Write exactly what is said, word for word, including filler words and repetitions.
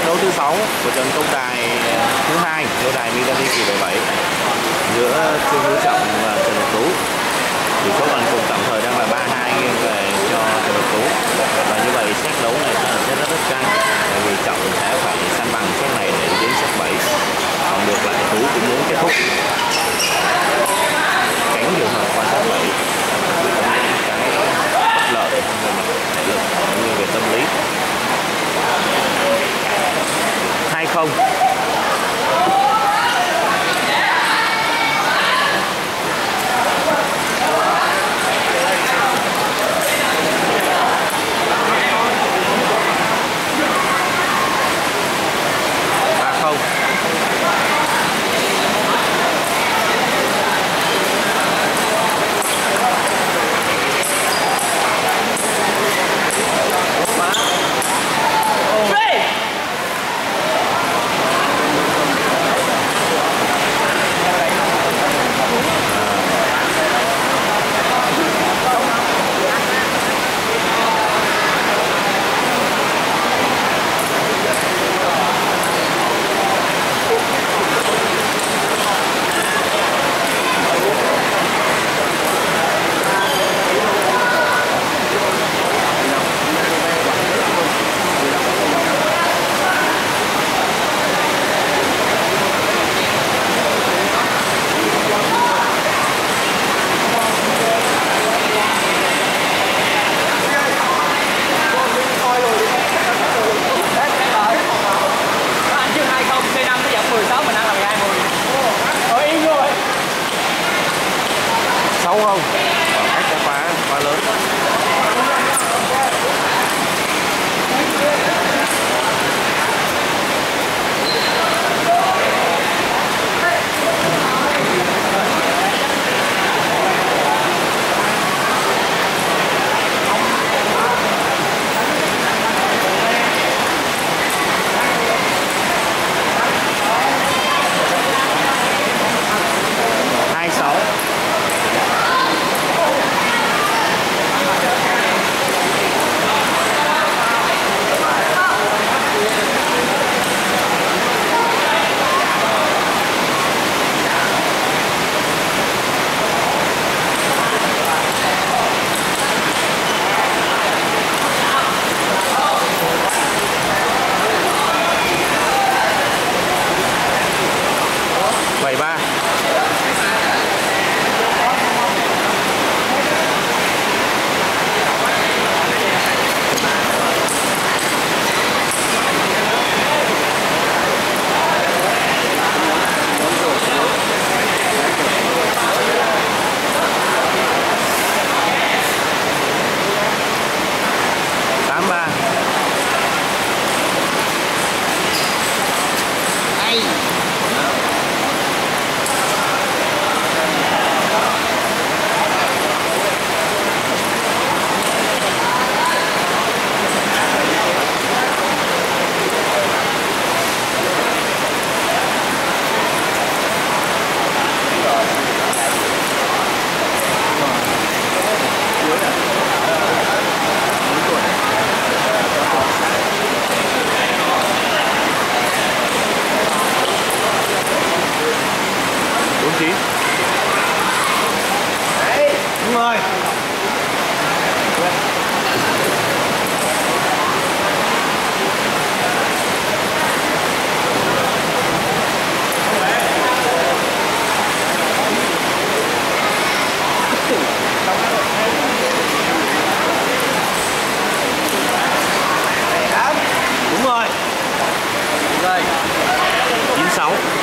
đấu thứ sáu của trận công đài thứ hai đấu đài Milani kỳ bảy bảy giữa Trương Hữu Trọng và Trần Độc Tú. Tỷ số bàn cùng tạm thời đang là ba hai nghiêng về cho Trần Độc Tú, và như vậy set đấu này sẽ rất rất rất căng, bởi vì Trọng sẽ phải săn bằng set này để đến set bảy, còn ngược lại Tú cũng muốn kết thúc tránh trường hợp qua set bảy có những cái bất lợi về mặt thể lực cũng như về tâm lý. Hai không. Đúng rồi. Rồi. chín sáu.